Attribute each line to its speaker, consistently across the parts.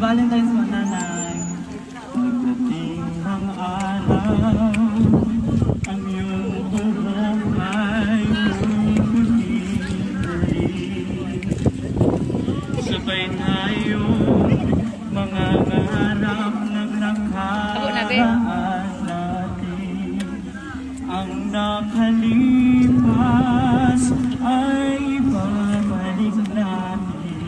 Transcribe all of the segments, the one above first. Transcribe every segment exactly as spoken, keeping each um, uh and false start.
Speaker 1: Valentine's mo, nanay. Pagdating ng araw, ang iyong buhok ay luluhin. Sabay tayong mga ngarap ng nakaraan natin. Ang nakalipas ay babalik natin.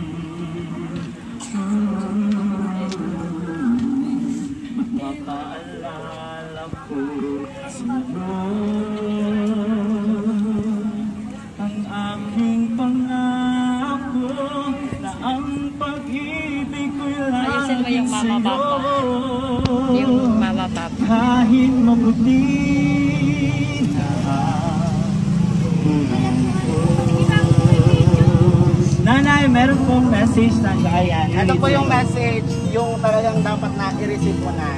Speaker 1: Magpapaalala ko sa'yo ang aking pangako na ang pag-ibig ko'y
Speaker 2: ayusin mo yung mama papa. Yung mama papa.
Speaker 1: Kahit mabuti na nanay, meron pong message na kaya.
Speaker 3: Ano po yung message, yung talagang dapat na i-receive mo na?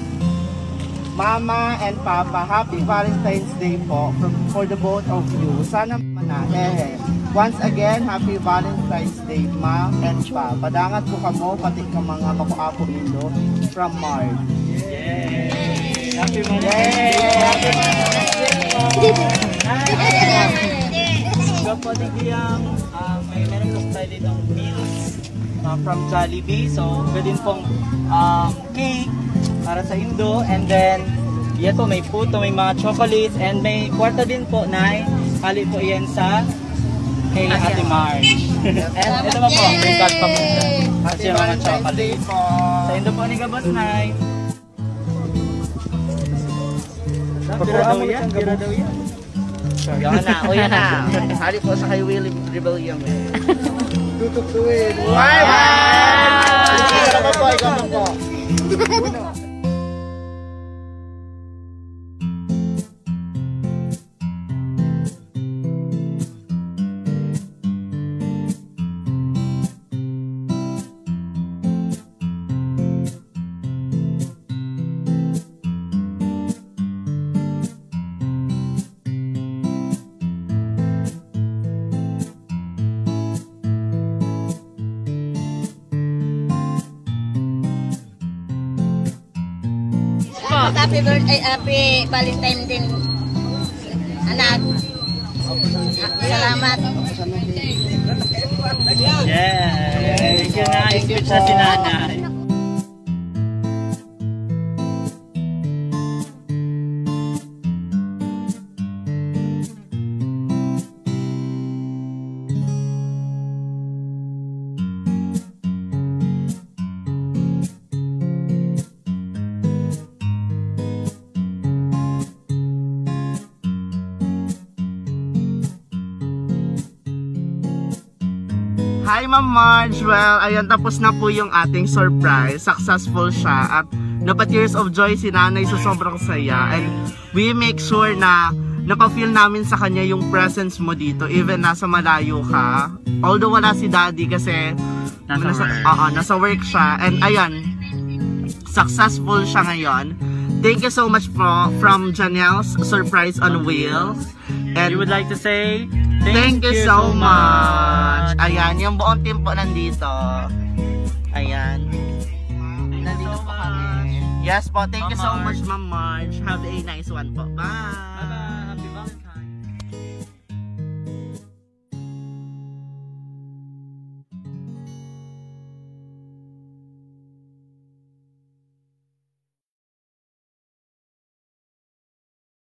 Speaker 3: Mama and Papa, happy Valentine's Day po for, for the both of you. Sana na, eh. Once again, happy Valentine's Day, Ma and Pa. Padangat ko kamo, pati ka mga makuapo nito from March.
Speaker 1: Yay! Happy Valentine's Day! Happy Valentine's Day! So, pwede kiyang uh, may meron po tayo ditong meals uh, from Jollibee. So, pwede pong um, cake para sa Indo. And then, yan po, may puto, may mga chocolates. And may kwarta din po, Nay. Kali po yan sa kay Ate Marge. And ito pa po, may bag pa po dyan. Kasi yung mga chocolates. Sa Indo po ni Gabos, Nay. Tira daw yan, tira daw yan.
Speaker 3: Yan na, o yan na. Hali po sa kay Willie Rebellion. Tututuin. Wow! Ikaw naman po, ikaw naman po.
Speaker 2: Happy birthday, happy Valentine din, anak. Salamat.
Speaker 1: Yeah. Thank you, Nay. Good siya si Nanay.
Speaker 3: Hi Ma'am Marge! Well, ayan, tapos na po yung ating surprise. Successful siya at dapat tears of joy si Nanay sa sobrang saya. And we make sure na napafeel namin sa kanya yung presence mo dito even nasa malayo ka. Although wala si Daddy kasi nasa, nasa, work. Uh, uh, nasa work siya. And ayan, successful siya ngayon. Thank you so much po from Janelle's Surprise on Wheels. And
Speaker 1: you would like to say
Speaker 3: Thank, thank you so much. much. Ayan, yung buong team po nandito. Ayan. Nandito po kami. Yes po, thank you so much, Ma'am Marge. Have a nice one po. Bye!